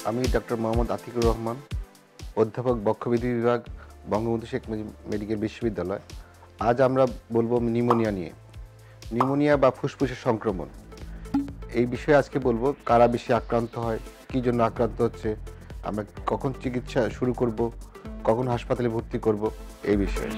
আমি ডক্টর মোহাম্মদ আতিকুর রহমান, অধ্যাপক বক্ষবিধি বিভাগ, বঙ্গবন্ধু শেখ মুজিব মেডিকেল বিশ্ববিদ্যালয়। আজ আমরা বলবো নিউমোনিয়া নিয়ে। নিউমোনিয়া বা ফুসফুসের সংক্রমণ, এই বিষয়ে আজকে বলবো। কারা বেশি আক্রান্ত হয়, কী জন্য আক্রান্ত হচ্ছে, আমরা কখন চিকিৎসা শুরু করব, কখন হাসপাতালে ভর্তি করব, এই বিষয়ে।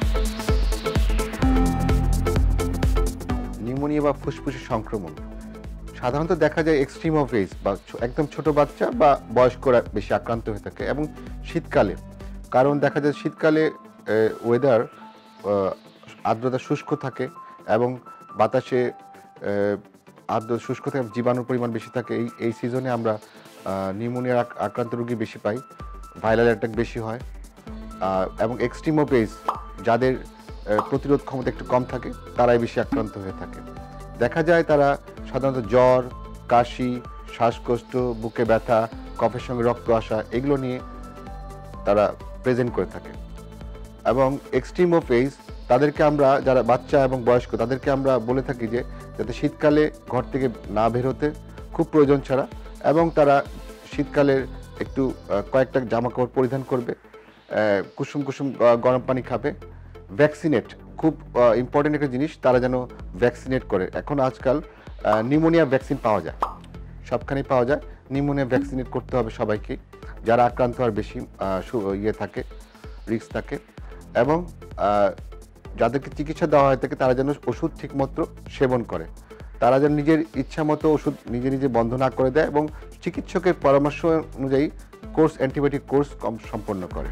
নিউমোনিয়া বা ফুসফুসের সংক্রমণ সাধারণত দেখা যায় এক্সট্রিম অফ এজ বা একদম ছোট বাচ্চা বা বয়স্করা বেশি আক্রান্ত হয়ে থাকে, এবং শীতকালে। কারণ দেখা যায় শীতকালে ওয়েদার আর্দ্রতা শুষ্ক থাকে এবং বাতাসে আর্দ্র শুষ্ক থাকে, জীবাণুর পরিমাণ বেশি থাকে। এই সিজনে আমরা নিউমোনিয়ার আক্রান্ত রোগী বেশি পাই, ভাইরাল অ্যাটাক বেশি হয়। এবং এক্সট্রিম অফ এজ, যাদের প্রতিরোধ ক্ষমতা একটু কম থাকে, তারাই বেশি আক্রান্ত হয়ে থাকে। দেখা যায় তারা সাধারণত জ্বর, কাশি, শ্বাসকষ্ট, বুকে ব্যথা, কফের সঙ্গে রক্ত আসা, এগুলো নিয়ে তারা প্রেজেন্ট করে থাকে। এবং এক্সট্রিম অফ এজ, তাদেরকে আমরা, যারা বাচ্চা এবং বয়স্ক, তাদেরকে আমরা বলে থাকি যে যাতে শীতকালে ঘর থেকে না বের হতে, খুব প্রয়োজন ছাড়া, এবং তারা শীতকালের একটু কয়েকটা জামাকাপড় পরিধান করবে, কুসুম কুসুম গরম পানি খাবে। ভ্যাকসিনেট, খুব ইম্পর্টেন্ট একটা জিনিস, তারা যেন ভ্যাকসিনেট করে। এখন আজকাল নিউমোনিয়া ভ্যাকসিন পাওয়া যায়, সবখানেই পাওয়া যায়। নিউমোনিয়া ভ্যাকসিনেট করতে হবে সবাইকে, যারা আক্রান্ত হওয়ার বেশি থাকে, রিস্ক থাকে। এবং যাদেরকে চিকিৎসা দেওয়া হয়ে থাকে, তারা যেন ওষুধ ঠিকমতো সেবন করে। তারা যেন নিজের ইচ্ছা মতো ওষুধ নিজে নিজে বন্ধ না করে দেয়, এবং চিকিৎসকের পরামর্শ অনুযায়ী অ্যান্টিবায়োটিক কোর্স সম্পন্ন করে।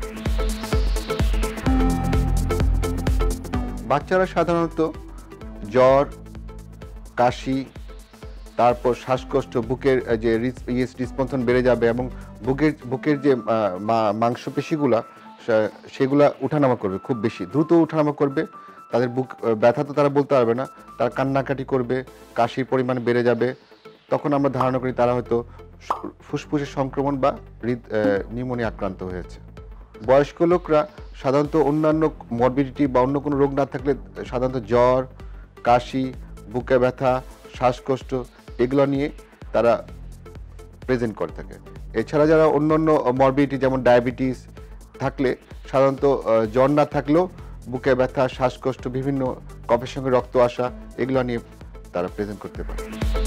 বাচ্চারা সাধারণত জ্বর, কাশি, তারপর শ্বাসকষ্ট, বুকের যে হৃদস্পন্দন বেড়ে যাবে, এবং বুকের যে মাংসপেশিগুলা, সেগুলা উঠানামা করবে, খুব বেশি দ্রুত উঠানামা করবে। তাদের বুক ব্যথা তো তারা বলতে পারবে না, তারা কান্নাকাটি করবে, কাশির পরিমাণ বেড়ে যাবে। তখন আমরা ধারণা করি তারা হয়তো ফুসফুসের সংক্রমণ বা নিউমোনিয়া আক্রান্ত হয়েছে। বয়স্ক লোকরা সাধারণত অন্যান্য মরবিডিটি বা অন্য কোনো রোগ না থাকলে সাধারণত জ্বর, কাশি, বুকে ব্যথা, শ্বাসকষ্ট, এগুলো নিয়ে তারা প্রেজেন্ট করে থাকে। এছাড়া যারা অন্যান্য মরবিডিটি যেমন ডায়াবেটিস থাকলে, সাধারণত জ্বর না থাকলেও বুকে ব্যথা, শ্বাসকষ্ট, বিভিন্ন কফের সঙ্গে রক্ত আসা, এগুলো নিয়ে তারা প্রেজেন্ট করতে পারে।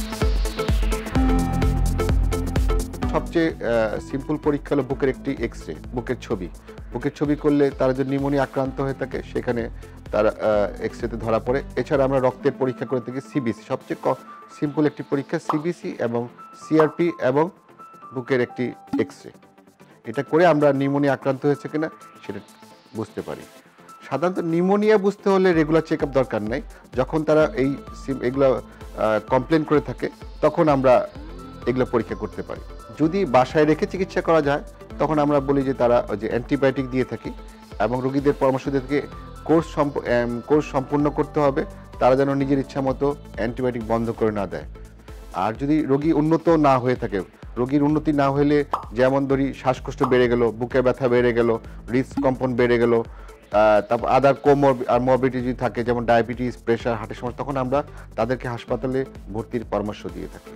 সবচেয়ে সিম্পল পরীক্ষা হলো বুকের একটি এক্সরে, বুকের ছবি। বুকের ছবি করলে তারা যদি নিউমোনিয়া আক্রান্ত হয়ে থাকে, সেখানে তারা এক্সরেতে ধরা পড়ে। এছাড়া আমরা রক্তের পরীক্ষা করে থাকি, সিবিসি, সবচেয়ে সিম্পল একটি পরীক্ষা, সিবিসি এবং সিআরপি এবং বুকের একটি এক্সরে। এটা করে আমরা নিউমোনিয়া আক্রান্ত হয়েছে কিনা সেটা বুঝতে পারি। সাধারণত নিউমোনিয়া বুঝতে হলে রেগুলার চেক আপ দরকার নাই। যখন তারা এগুলো কমপ্লেন করে থাকে, তখন আমরা এগুলো পরীক্ষা করতে পারি। যদি বাসায় রেখে চিকিৎসা করা যায়, তখন আমরা বলি যে তারা যে অ্যান্টিবায়োটিক দিয়ে থাকি, এবং রোগীদের পরামর্শ দিয়ে থাকি কোর্স সম্পূর্ণ করতে হবে। তারা যেন নিজের ইচ্ছা মতো অ্যান্টিবায়োটিক বন্ধ করে না দেয়। আর যদি রোগী উন্নত না হয়ে থাকে, রোগীর উন্নতি না হলে, যেমন ধরি শ্বাসকষ্ট বেড়ে গেল, বুকে ব্যথা বেড়ে গেল, হৃদকম্পন বেড়ে গেল, তারপর আদার মরবিডিটি যদি থাকে, যেমন ডায়াবেটিস, প্রেশার, হার্টের সমস্যা, তখন আমরা তাদেরকে হাসপাতালে ভর্তির পরামর্শ দিয়ে থাকি।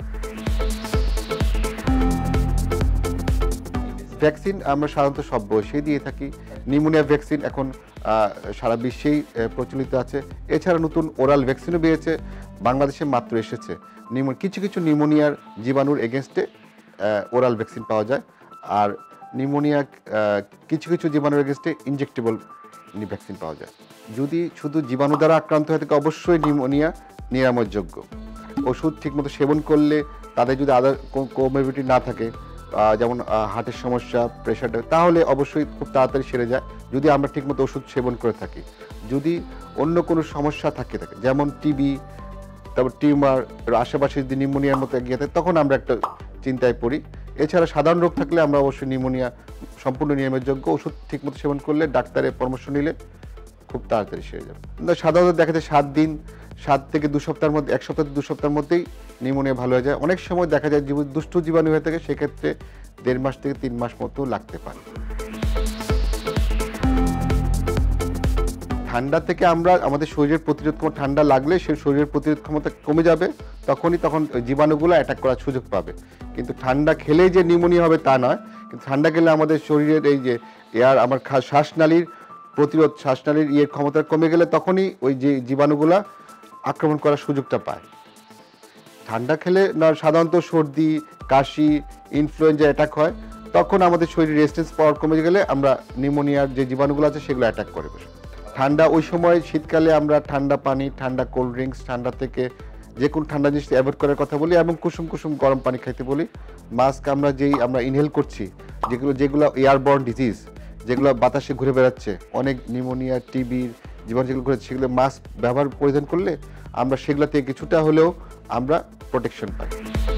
ভ্যাকসিন আমরা সাধারণত সব বয়সেই দিয়ে থাকি। নিউমোনিয়া ভ্যাকসিন এখন সারা বিশ্বেই প্রচলিত আছে। এছাড়া নতুন ওরাল ভ্যাকসিনও বেরিয়েছে, বাংলাদেশে মাত্র এসেছে। কিছু কিছু নিউমোনিয়ার জীবাণুর এগেনস্টে ওরাল ভ্যাকসিন পাওয়া যায়, আর নিউমোনিয়া কিছু কিছু জীবাণুর এগেনস্টে ইনজেক্টেবল ভ্যাকসিন পাওয়া যায়। যদি শুধু জীবাণু দ্বারা আক্রান্ত হয়ে থাকে, অবশ্যই নিউমোনিয়া নিরাময়যোগ্য। ওষুধ ঠিকমতো সেবন করলে, তাদের যদি আদার কোমরবিডিটি না থাকে, যেমন হার্টের সমস্যা, প্রেশার, তাহলে অবশ্যই খুব তাড়াতাড়ি সেরে যায়, যদি আমরা ঠিকমতো ওষুধ সেবন করে থাকি। যদি অন্য কোনো সমস্যা থাকে, যেমন টিবি, তারপর টিউমার, আশেপাশে যদি নিউমোনিয়ার মতো এগিয়ে থাকে, তখন আমরা একটা চিন্তায় পড়ি। এছাড়া সাধারণ রোগ থাকলে আমরা অবশ্যই নিউমোনিয়া সম্পূর্ণ নিরাময়যোগ্য। ওষুধ ঠিকমতো সেবন করলে, ডাক্তারের পরামর্শ নিলে খুব তাড়াতাড়ি সেরে যাবে। সাধারণত দেখা যায় 7 থেকে 2 সপ্তাহের মধ্যে, 1 সপ্তাহ থেকে 2 সপ্তাহের মধ্যেই নিউমোনিয়া ভালো হয়ে যায়। অনেক সময় দেখা যায় দুষ্ট জীবাণু হয়ে থাকে, সেক্ষেত্রে 1.5 মাস থেকে 3 মাস মতো লাগতে পারে। ঠান্ডা থেকে আমরা আমাদের শরীরের প্রতিরোধ ক্ষমতা, ঠান্ডা লাগলে সেই শরীরের প্রতিরোধ ক্ষমতা কমে যাবে, তখন ওই জীবাণুগুলো অ্যাটাক করার সুযোগ পাবে। কিন্তু ঠান্ডা খেলেই যে নিউমোনিয়া হবে তা নয়, কিন্তু ঠান্ডা খেলে আমাদের শরীরের এই যে আমার শ্বাসনালীর প্রতিরোধ, শ্বাসনালীর ক্ষমতা কমে গেলে তখনই ওই যে জীবাণুগুলা আক্রমণ করার সুযোগটা পায়। ঠান্ডা খেলে সাধারণত সর্দি, কাশি, ইনফ্লুয়েঞ্জা অ্যাটাক হয়, তখন আমাদের শরীরে রেজিস্ট্যান্স পাওয়ার কমে গেলে আমরা নিউমোনিয়ার যে জীবাণুগুলো আছে সেগুলো অ্যাটাক করে বসে। ঠান্ডা ওই সময় শীতকালে আমরা ঠান্ডা পানি, ঠান্ডা কোল্ড ড্রিঙ্কস, ঠান্ডা থেকে যে কোনো ঠান্ডা জিনিস অ্যাভয়েড করার কথা বলি, এবং কুসুম কুসুম গরম পানি খাইতে বলি। মাস্ক আমরা ইনহেল করছি, যেগুলো এয়ারবর্ন ডিজিজ, যেগুলো বাতাসে ঘুরে বেড়াচ্ছে, অনেক নিউমোনিয়া, টিবির জীবাণু যেগুলো ঘুরে, সেগুলো মাস্ক ব্যবহার পরিধান করলে আমরা সেগুলো থেকে কিছুটা হলেও আমরা প্রোটেকশন পাই।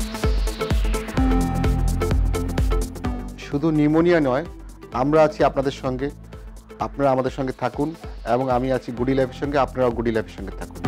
শুধু নিউমোনিয়া নয়, আমরা আছি আপনাদের সঙ্গে, আপনারা আমাদের সঙ্গে থাকুন, এবং আমি আছি গুডি লাইফের সঙ্গে, আপনারাও গুডি লাইফের সঙ্গে থাকুন।